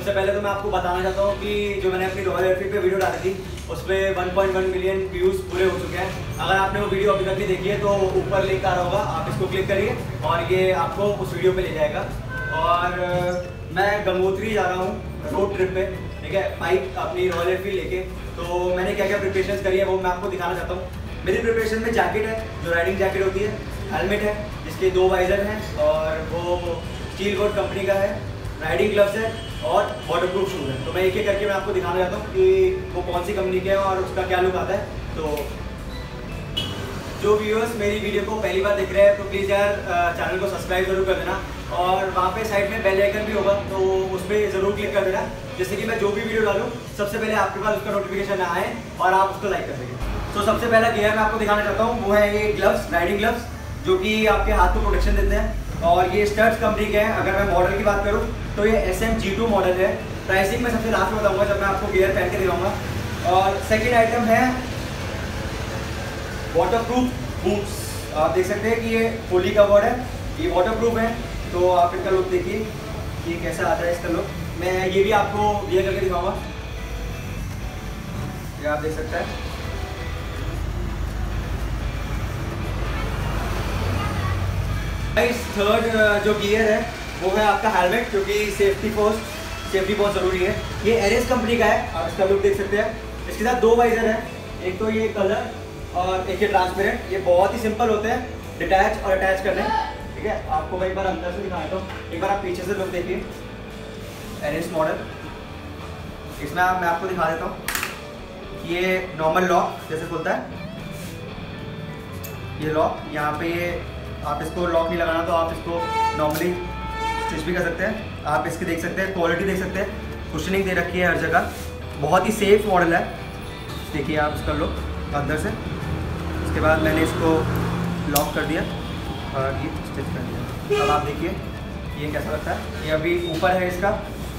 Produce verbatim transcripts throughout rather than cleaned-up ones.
सबसे पहले तो मैं आपको बताना चाहता हूँ कि जो मैंने अपनी रॉयल एनफील्ड पे वीडियो डाली थी उस पर one point one million views पूरे हो चुके हैं। अगर आपने वो वीडियो अभी तक नहीं देखी है तो ऊपर लिंक आ रहा होगा, आप इसको क्लिक करिए और ये आपको उस वीडियो पे ले जाएगा। और मैं गंगोत्री जा रहा हूँ रोड ट्रिप पे, ठीक है, बाइक अपनी रॉयल एनफील्ड लेके। तो मैंने क्या क्या प्रिपरेशन करी है वो मैं आपको दिखाना चाहता हूँ। मेरी प्रिपरेशन में जैकेट है, जो राइडिंग जैकेट होती है, हेलमेट है जिसके दो वाइजर हैं और वो स्टील कोट कंपनी का है, राइडिंग ग्लव्स है और वाटरप्रूफ शूज़ है। तो मैं एक एक करके मैं आपको दिखाना चाहता हूँ कि वो कौन सी कंपनी के है और उसका क्या लुक आता है। तो जो व्यूअर्स मेरी वीडियो को पहली बार देख रहे हैं तो प्लीज़ यार चैनल को सब्सक्राइब जरूर कर देना और वहाँ पे साइड में बेल आइकन भी होगा तो उस पर ज़रूर क्लिक कर देना, जिससे कि मैं जो भी वीडियो डालूँ सबसे पहले आपके पास उसका नोटिफिकेशन आए और आप उसको लाइक कर सकें। तो सबसे पहला गियर मैं आपको दिखाना चाहता हूँ वो है ये ग्लव्स, राइडिंग ग्लव्स, जो कि आपके हाथ को प्रोटेक्शन देते हैं। और ये स्टड्स कंपनी के हैं। अगर मैं मॉडल की बात करूँ तो ये S M G two model है। प्राइसिंग मैं सबसे लास्ट में बताऊँगा जब मैं आपको गियर पहन के दिखाऊंगा। और सेकेंड आइटम है वाटरप्रूफ बूट्स। आप देख सकते हैं कि ये फुली कवर्ड है, ये वाटरप्रूफ है। तो आप इनका लुक देखिए कि कैसा आता है इसका लुक। मैं ये भी आपको वियर करके दिखाऊंगा, ये आप देख सकते हैं। थर्ड जो गियर है वो है आपका हेलमेट, क्योंकि सेफ्टी फर्स्ट, सेफ्टी बहुत ज़रूरी है। ये एरेस कंपनी का है, आप इसका लुक देख सकते हैं। इसके साथ दो वाइजर है, एक तो ये कलर और एक ये ट्रांसपेरेंट। ये बहुत ही सिंपल होते हैं डिटैच और अटैच करने, ठीक है। आपको मैं एक बार अंदर से दिखाता हूँ, एक बार आप पीछे से लुक देखिए एरेस मॉडल। इसमें आप मैं आपको दिखा देता हूँ कि ये नॉर्मल लॉक जैसे खुलता है, ये लॉक यहाँ पे, ये आप इसको लॉक नहीं लगाना तो आप इसको नॉर्मली स्टिच भी कर सकते हैं। आप इसकी देख सकते हैं क्वालिटी, देख सकते हैं कुशनिंग दे रखी है हर जगह, बहुत ही सेफ मॉडल है। देखिए आप इसका लुक अंदर से। उसके बाद मैंने इसको लॉक कर दिया और ये स्टिच कर दिया। अब आप देखिए ये कैसा लगता है। ये अभी ऊपर है इसका,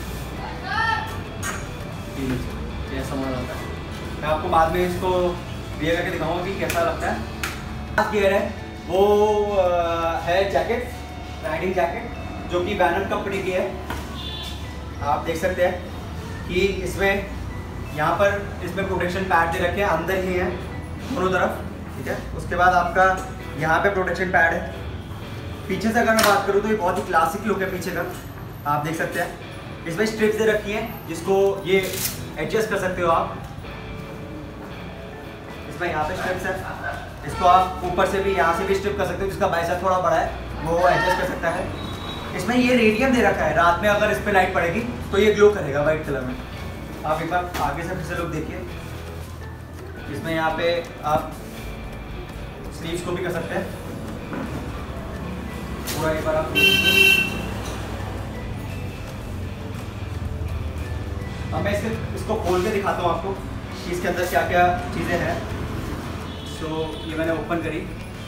ये ऐसा मॉडल होता है। मैं आपको बाद में इसको वियर करके दिखाऊंगा कि कैसा लगता है। लास्ट गियर है वो है जैकेट, राइडिंग जैकेट, जो कि वैनम कंपनी की है। आप देख सकते हैं कि इसमें यहाँ पर इसमें प्रोटेक्शन पैड दे रखे हैं, अंदर ही है दोनों तरफ, ठीक है। उसके बाद आपका यहाँ पे प्रोटेक्शन पैड है। पीछे से अगर मैं बात करूँ तो ये बहुत ही क्लासिक लुक है पीछे का, आप देख सकते हैं। इसमें स्ट्रिप्स दे रखी हैं जिसको ये एडजस्ट कर सकते हो आप। इसमें यहाँ पे स्ट्रिप्स है, इसको आप ऊपर से भी यहाँ से भी स्ट्रिप कर सकते हो। जिसका बाइसेप थोड़ा बड़ा है वो एडजस्ट कर सकता है। इसमें ये रेडियम दे रखा है, रात में अगर इस पर लाइट पड़ेगी तो ये ग्लो करेगा वाइट कलर में। आप एक बार आगे से फिर से लुक देखिए। इसमें यहाँ पे आप स्लीव्स को भी कर सकते हैं पूरा। एक बार आप अब मैं इसके इसको खोल के दिखाता हूँ आपको कि इसके अंदर क्या क्या चीज़ें हैं। तो ये मैंने ओपन करी।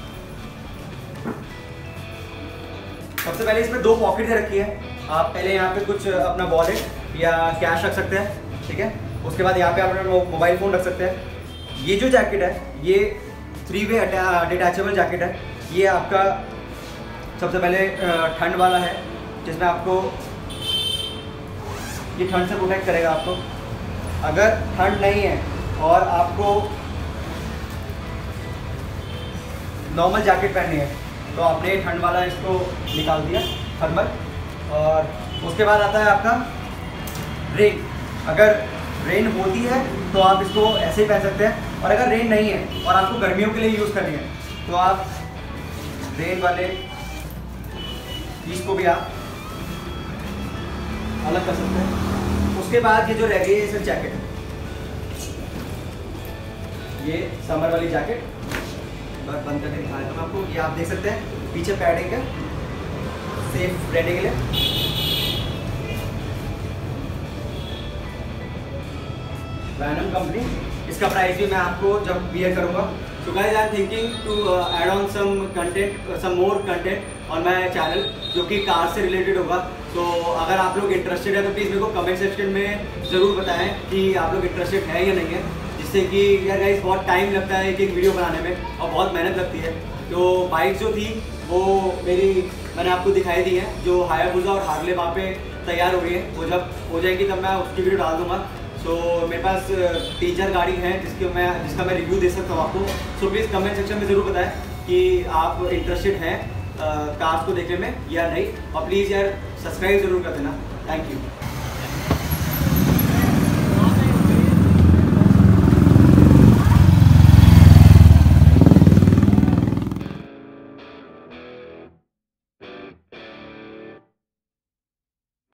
सबसे पहले इसमें दो पॉकेट दे रखी है। आप पहले यहाँ पे कुछ अपना वॉलेट या कैश रख सकते हैं, ठीक है। उसके बाद यहाँ पे आप अपना मोबाइल फ़ोन रख सकते हैं। ये जो जैकेट है ये थ्री वे डिटैचेबल जैकेट है। ये आपका सबसे पहले ठंड वाला है, जिसमें आपको ये ठंड से प्रोटेक्ट करेगा आपको। अगर ठंड नहीं है और आपको नॉर्मल जैकेट पहननी है तो आपने ठंड वाला इसको निकाल दिया थर्मल। और उसके बाद आता है आपका रेन। अगर रेन होती है तो आप इसको ऐसे ही पहन सकते हैं, और अगर रेन नहीं है और आपको गर्मियों के लिए यूज़ करनी है तो आप रेन वाले पीस को भी आप अलग कर सकते हैं। उसके बाद ये जो रह गई है इस जैकेट, ये समर वाली जैकेट बस बंद करके दिखा देता हूँ आपको। ये आप देख सकते हैं पीछे पैडिंग है सेफ रहने के लिए। वैनम कंपनी, इसका प्राइस भी मैं आपको जब वियर करूँगा। So guys I am thinking to add on some content, some more content on my channel जो कि कार से रिलेटेड होगा। तो अगर आप लोग इंटरेस्टेड है तो प्लीज़ मेरे को कमेंट सेक्शन में ज़रूर बताएं कि आप लोग इंटरेस्टेड है या नहीं है, जिससे कि यार गाइस बहुत टाइम लगता है एक एक वीडियो बनाने में और बहुत मेहनत लगती है। तो बाइक जो थी वो मेरी मैंने आपको दिखाई दी है, जो हायाबुसा और हार्ले वहाँ पे तैयार हो रही है, वो जब हो जाएगी तब मैं उसकी वीडियो डाल दूँगा। सो so, मेरे पास तीन चार गाड़ी हैं जिसके मैं जिसका मैं रिव्यू दे सकता हूँ आपको। सो प्लीज़ कमेंट सेक्शन में ज़रूर बताएं कि आप इंटरेस्टेड हैं कार्स को देखने में या नहीं, और प्लीज़ यार सब्सक्राइब ज़रूर कर देना। Thank you.